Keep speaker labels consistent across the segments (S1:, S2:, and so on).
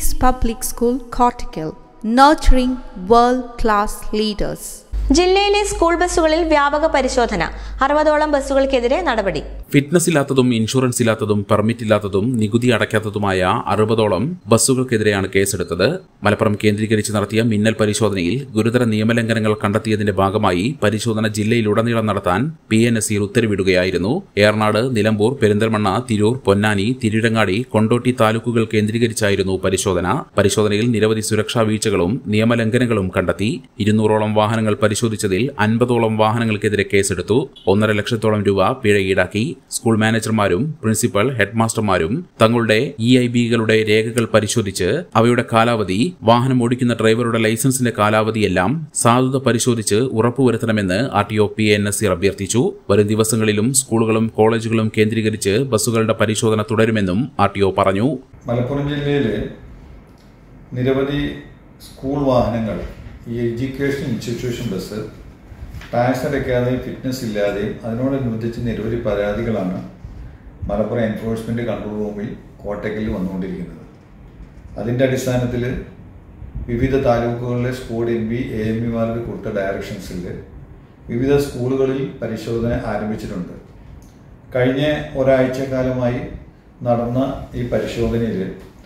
S1: Peace Public School, Cortical, nurturing world-class leaders.
S2: ജില്ലയിലെ school ബസ്സുകളിൽ വ്യാപക പരിശോധന 60ഓളം ബസ്സുകൾക്കെതിരെ നടപടി.
S3: ഫിറ്റ്നസ് ഇല്ലാത്തതും ഇൻഷുറൻസ് ഇല്ലാത്തതും പെർമിറ്റ് ഇല്ലാത്തതും നികുതി അടയ്ക്കാത്തതുമായ 60ഓളം ബസ്സുകൾക്കെതിരെയാണ് കേസെടുത്തത്. മലപ്പുറം കേന്ദ്രീകരിച്ച് നടത്തിയ മിന്നൽ പരിശോധനയിൽ ഗുരുതര നിയമലംഘനങ്ങൾ കണ്ടെത്തിയതിന്റെ ഭാഗമായി പരിശോധന ജില്ലയിലുടനീളം നടത്താൻ PNSE ഉത്തരവിടുകയായിരുന്നു. ഏറനാട്, നിലമ്പൂർ, പെരിന്തൽമണ്ണ, തിരൂർ, പൊന്നാനി, തിരുരങ്ങാടി, കൊണ്ടോട്ടി താലൂക്കുകൾ കേന്ദ്രീകരിച്ചായിരുന്നു പരിശോധന. പരിശോധനയിൽ നിരവധി സുരക്ഷാ വീഴ്ചകളും നിയമലംഘനങ്ങളും കണ്ടെത്തി. 200ഓളം വാഹനങ്ങൾ പരിശോധിച്ചതിൽ 50ഓളം വാഹനങ്ങൾക്കെതിരെ കേസെടുത്തു. 1.5 ലക്ഷത്തോളം രൂപ പിഴ ഈടാക്കി. സ്കൂൾ മാനേജർമാരും പ്രിൻസിപ്പൽ, ഹെഡ്മാസ്റ്റർമാരും തങ്ങളുടെ EIB-കളുടെ രേഖകൾ പരിശോധിച്ച് അവയുടെ കാലാവധി, വാഹനം ഓടിക്കുന്ന ഡ്രൈവറുടെ ലൈസൻസിന്റെ കാലാവധിയെല്ലാം സാധുത പരിശോധിച്ച് ഉറപ്പുവരുത്തണമെന്ന് RTO PNSE അഭ്യർത്ഥിച്ചു. വരും ദിവസങ്ങളിലും സ്കൂളുകളും കോളേജുകളും കേന്ദ്രീകരിച്ച് ബസ്സുകളുടെ പരിശോധന തുടരുമെന്നും RTO പറഞ്ഞു.
S4: മലപ്പുറം ജില്ലയിലെ നിരവധി സ്കൂൾ വാഹനങ്ങൾ, ഈ എഡ്യൂക്കേഷൻ ഇൻസ്റ്റിറ്റ്യൂഷൻ ബസ് ടാക്സ് അടയ്ക്കാതെയും ഫിറ്റ്നസ് ഇല്ലാതെയും അതിനോടനുബന്ധിച്ച് നിരവധി പരാതികളാണ് മലപ്പുറം എൻഫോഴ്സ്മെൻറ്റ് കൺട്രോൾ റൂമിൽ കോട്ടക്കലിൽ വന്നുകൊണ്ടിരിക്കുന്നത്. അതിൻ്റെ അടിസ്ഥാനത്തിൽ വിവിധ താലൂക്കുകളിലെ സ്കൂൾ MB AME-മാർക്ക് കൊടുത്ത ഡയറക്ഷൻസിൽ വിവിധ സ്കൂളുകളിൽ പരിശോധന ആരംഭിച്ചിട്ടുണ്ട്. കഴിഞ്ഞ ഒരാഴ്ചക്കാലമായി നടന്ന ഈ പരിശോധനയിൽ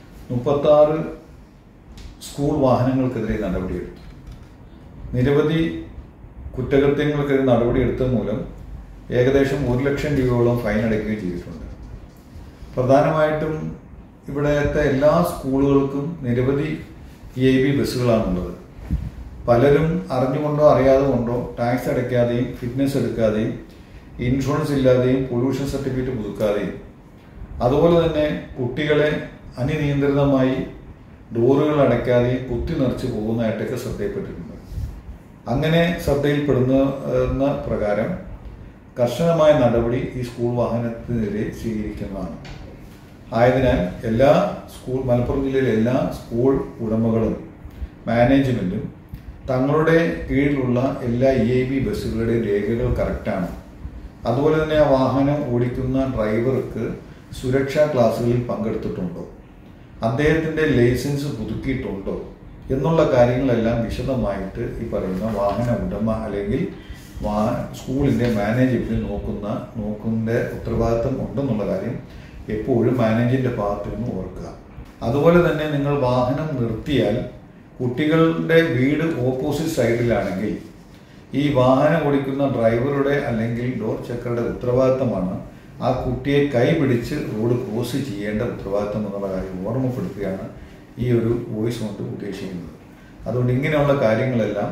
S4: 36 സ്കൂൾ വാഹനങ്ങൾക്കെതിരെ നടപടിയെടുത്തു. നിരവധി കുറ്റകൃത്യങ്ങൾക്കെതിരെ നടപടിയെടുത്തത് മൂലം ഏകദേശം 1 ലക്ഷം രൂപയോളം ഫൈൻ അടയ്ക്കുകയും ചെയ്തിട്ടുണ്ട്. പ്രധാനമായിട്ടും ഇവിടുത്തെ എല്ലാ സ്കൂളുകൾക്കും നിരവധി EIB ബസ്സുകളാണുള്ളത്. പലരും അറിഞ്ഞുകൊണ്ടോ അറിയാതെ കൊണ്ടോ ടാക്സ് അടയ്ക്കാതെയും ഫിറ്റ്നസ് എടുക്കാതെയും ഇൻഷുറൻസ് ഇല്ലാതെയും പൊല്യൂഷൻ സർട്ടിഫിക്കറ്റ് പുതുക്കാതെയും അതുപോലെ തന്നെ കുട്ടികളെ അനിയന്ത്രിതമായി ഡോറുകൾ അടയ്ക്കാതെയും കുത്തി നിറച്ച് പോകുന്നതായിട്ടൊക്കെ ശ്രദ്ധയിൽപ്പെട്ടിട്ടുണ്ട്. അങ്ങനെ ശ്രദ്ധയിൽപ്പെടുന്ന പ്രകാരം കർശനമായ നടപടി ഈ സ്കൂൾ വാഹനത്തിനെതിരെ സ്വീകരിക്കുന്നതാണ്. ആയതിനാൽ മലപ്പുറം ജില്ലയിലെ എല്ലാ സ്കൂൾ ഉടമകളും മാനേജ്മെൻറ്റും തങ്ങളുടെ കീഴിലുള്ള എല്ലാ EIB ബസ്സുകളുടെയും രേഖകൾ കറക്റ്റാണ്. അതുപോലെ തന്നെ ആ വാഹനം ഓടിക്കുന്ന ഡ്രൈവർക്ക് സുരക്ഷാ ക്ലാസ്സുകളിൽ പങ്കെടുത്തിട്ടുണ്ടോ, അദ്ദേഹത്തിൻ്റെ ലൈസൻസ് പുതുക്കിയിട്ടുണ്ടോ എന്നുള്ള കാര്യങ്ങളെല്ലാം വിശദമായിട്ട് ഈ പറയുന്ന വാഹന ഉടമ അല്ലെങ്കിൽ സ്കൂളിൻ്റെ മാനേജ്മെൻറ്റ് നോക്കുന്ന ഉത്തരവാദിത്വം ഉണ്ടെന്നുള്ള കാര്യം എപ്പോഴും മാനേജിൻ്റെ ഭാഗത്തു നിന്ന് ഓർക്കുക. അതുപോലെ തന്നെ നിങ്ങൾ വാഹനം നിർത്തിയാൽ കുട്ടികളുടെ വീട് ഓപ്പോസിറ്റ് സൈഡിലാണെങ്കിൽ ഈ വാഹനം ഓടിക്കുന്ന ഡ്രൈവറുടെ അല്ലെങ്കിൽ ഡോർ ചെക്കറുടെ ഉത്തരവാദിത്തമാണ് ആ കുട്ടിയെ കൈപിടിച്ച് റോഡ് ക്രോസ് ചെയ്യേണ്ട ഉത്തരവാദിത്തം എന്നുള്ള കാര്യം ഓർമ്മപ്പെടുത്തുകയാണ് ഈ ഒരു വോയിസ് കൊണ്ട് ഉദ്ദേശിക്കുന്നത്. അതുകൊണ്ട് ഇങ്ങനെയുള്ള കാര്യങ്ങളെല്ലാം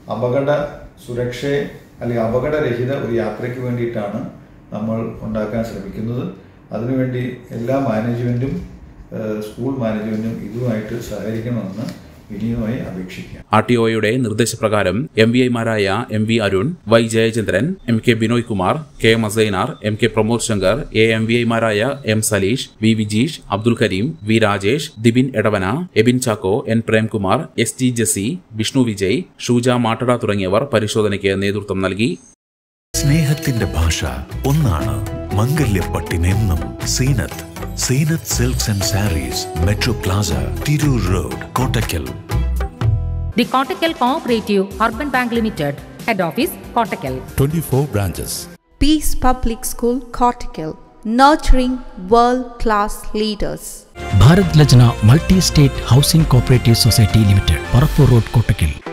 S4: സുരക്ഷയെ അല്ലെങ്കിൽ അപകടരഹിത ഒരു യാത്രയ്ക്ക് വേണ്ടിയിട്ടാണ് നമ്മൾ ഉണ്ടാക്കാൻ ശ്രമിക്കുന്നത്. അതിനുവേണ്ടി എല്ലാ മാനേജ്മെൻറ്റും സ്കൂൾ മാനേജ്മെൻറ്റും ഇതുമായിട്ട് സഹകരിക്കണമെന്ന് വിനീതമായി അപേക്ഷിക്കാം.
S3: RTOയുടെ നിർദ്ദേശപ്രകാരം MVI-മാരായ MV Arun, Y Jayachandran, MK Binoy Kumar, KM Asainar, MK Pramod Shankar, MVI-മാരായ M Saleesh, V Vijeesh, Abdul Kareem, V Rajesh, Dibin Edavana, Ebin Chacko, N Premkumar, ST ജസി, വിഷ്ണു വിജയ്, ഷൂജ മാട്ടട തുടങ്ങിയവർ പരിശോധനയ്ക്ക് നേതൃത്വം നൽകി.
S5: സ്നേഹത്തിന്റെ ഭാഷ ഒന്നാണ്. മംഗല്യപ്പട്ടിനെന്നും Zeenath Silks and Sarees, Metro Plaza, Tirur Road, Kottakkal.
S6: The Kottakkal Cooperative Urban Bank Limited, Head Office, Kottakkal.
S5: 24 branches.
S1: Peace Public School, Cortical, nurturing world-class leaders.
S7: Bharat Lajna Multi-State Housing Cooperative Society Limited, Parapur Road, Kottakkal.